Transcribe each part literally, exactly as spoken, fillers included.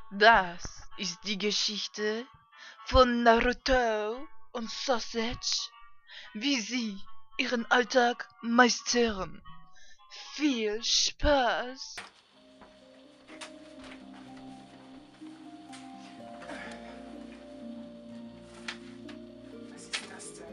Das ist die Geschichte von Naruto und Sausage, wie sie ihren Alltag meistern. Viel Spaß! Was ist das denn?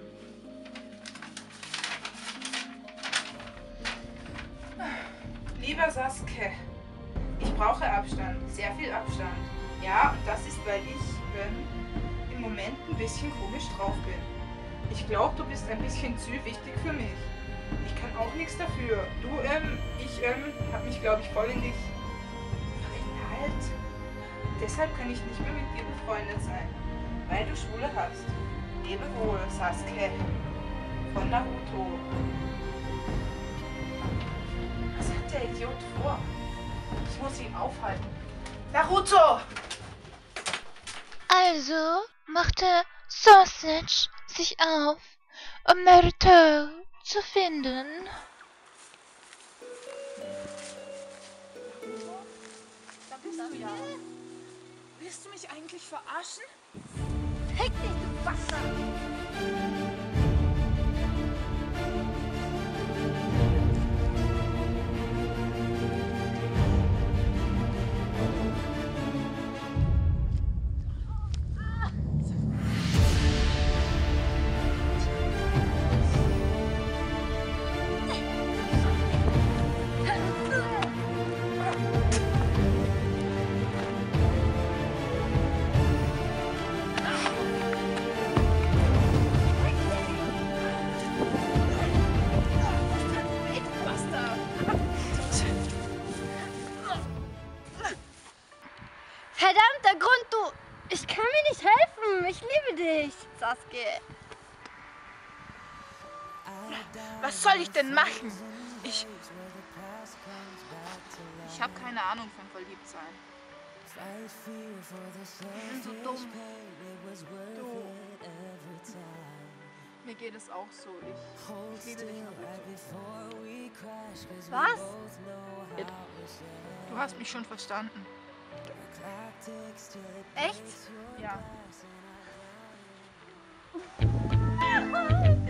Lieber Sasuke, ich brauche Abstand, sehr viel Abstand. Ja, und das ist, weil ich ähm, im Moment ein bisschen komisch drauf bin. Ich glaube, du bist ein bisschen zu wichtig für mich. Ich kann auch nichts dafür. Du, ähm, ich, ähm, hab mich, glaube ich, voll in dich verknallt. Deshalb kann ich nicht mehr mit dir befreundet sein, weil du Schwule hast. Lebe wohl, Sasuke von Naruto. Was hat der Idiot vor? Ich muss ihn aufhalten. Naruto! Also machte Sausage sich auf, um Naruto zu finden. Da bist du ja. Willst du mich eigentlich verarschen? Fick dich, du Bastard! Verdammter Grund, du! Ich kann mir nicht helfen! Ich liebe dich, Sasuke! Was soll ich denn machen? Ich. Ich habe keine Ahnung von Verliebtsein. Ich bin so dumm. Du. Mir geht es auch so. Ich, ich liebe dich, Naruto. Was? Du hast mich schon verstanden. Echt? Ja.